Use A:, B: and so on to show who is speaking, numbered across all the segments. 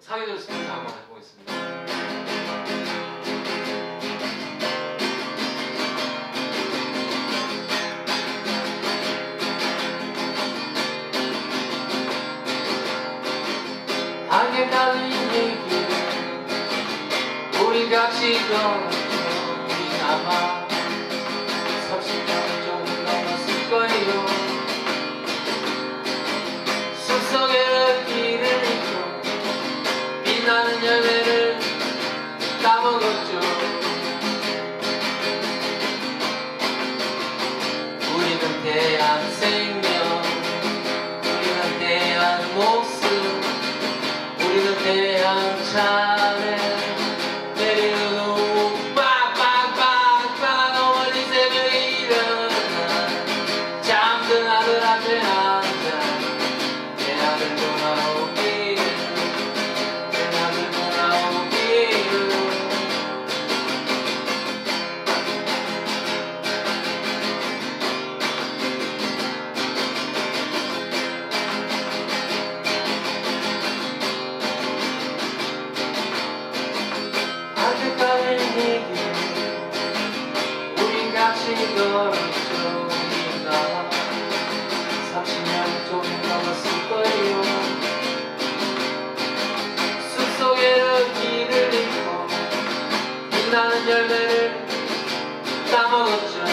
A: 사계절 스탠스 한번 해보겠습니다. 하게 달린 얘기 우리 같이 걸었더니 아마 30년 좀 넘었을 거예요. 숲속의 길을 잊고 빛나는 열매를 따먹었죠. 우리는 대한 생명, 우리는 대한 목숨, 우리는 대한 차례 내리는 후 빡빡빡빡 어머니 새벽에 일어나 잠든 아들 앞에 앉아 내 아들 돌아오기를, 내 아들 돌아오기를. 아직까지 이 길 우리 같이 걸었죠. 우리가 30년 좀 넘었을 거예요. 숲속의 길을 잃고 빛나는 열매를 따먹었죠.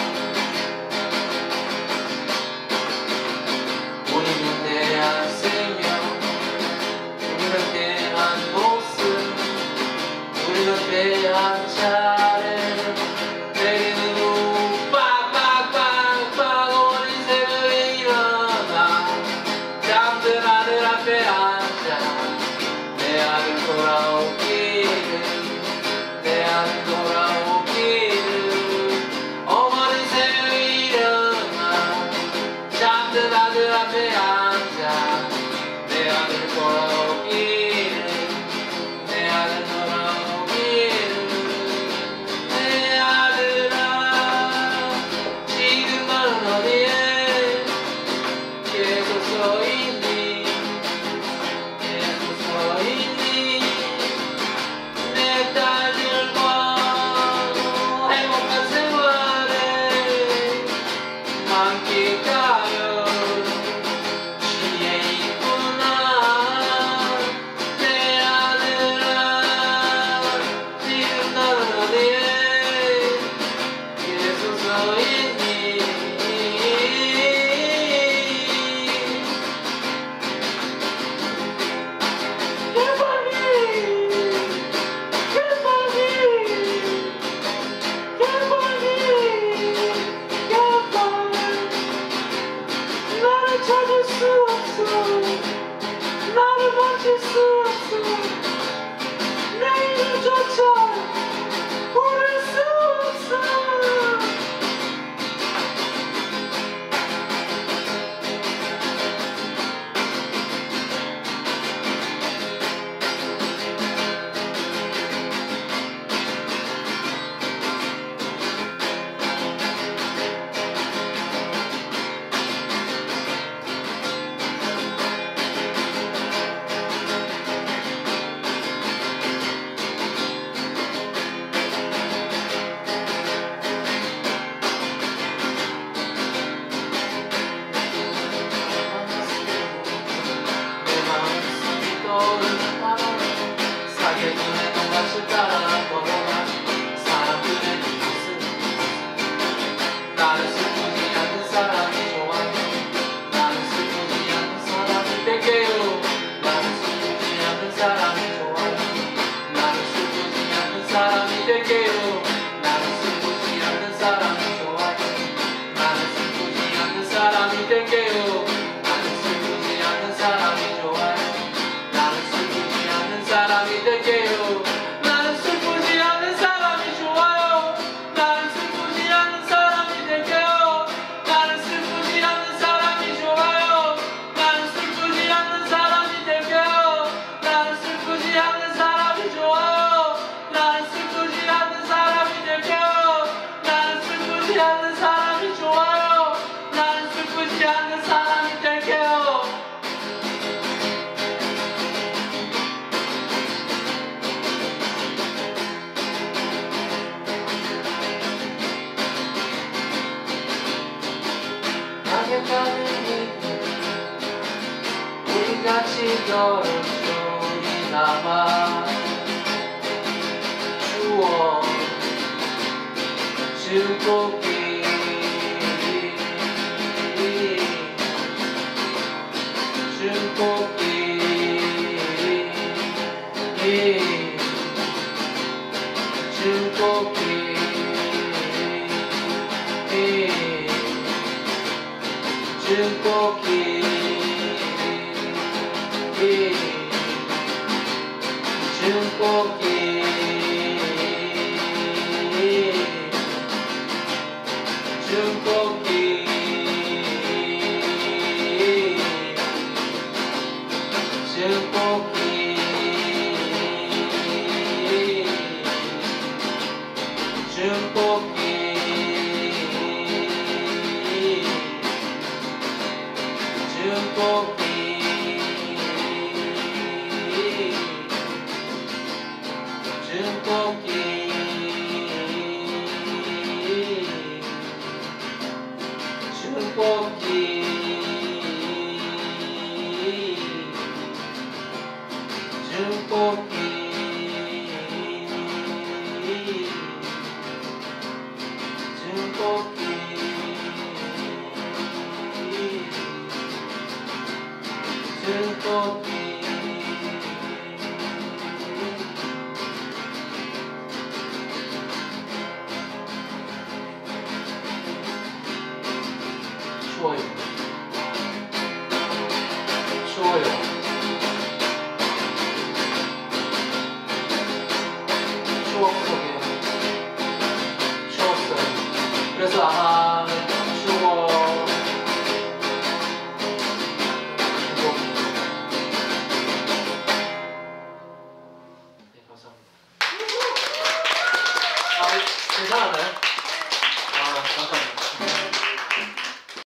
A: 우리는 대한 생명, 우리는 대한 목숨, 우리는 대한 차례 내리는 후 빡빡빡빡 어머니 새벽에 일어나 잠든 아들 앞에 앉아 내 아들 돌아오기를, 내 아들 돌아오기를. 어머니 새벽에 일어나 잠든 아들 앞에 앉아 내 아들 돌아오기를, 내 아들 돌아오기를. 내 아들아 지금 너는 어디에 계속 서있니, 계속 서있니. 내 딸들과 행복한 생활에 만끽하여 취해 있구나. 내 아들아 지금 너는 어디에 계속 서있니. 나를 찾을 수 없어, 나를 만질 수 없어, 내일조차 부를 수 없어. 내 마음속이 떠오르는 바람 사계절의 동같이 따라 걸어가 사람들의 눈빛은 나를 슬프지 않는 사람이 좋아. 나는 슬프지 않는 사람이 될게요. 나는 슬프지 않는 사람이 좋아. 나는 슬프지 않는 사람이 될게요. 나는 슬프지 않는 사람이 좋아. 나는 슬프지 않는 사람이 될게요. 나는 슬프지 않는 사람이 좋아. 나는 같이 별은 소리 남아 추워 즐겁게 즐겁게 즐겁게 즐겁게 즐겁게 즐겁게 즐겁게 즐겁게 즐겁게 즐겁게 즐겁게 즐겁게 즐겁게 즐겁게 추워요 추워요 추억 속에 추웠어요. 그래서 아마 추워 네, 감사합니다. 괜찮았나요?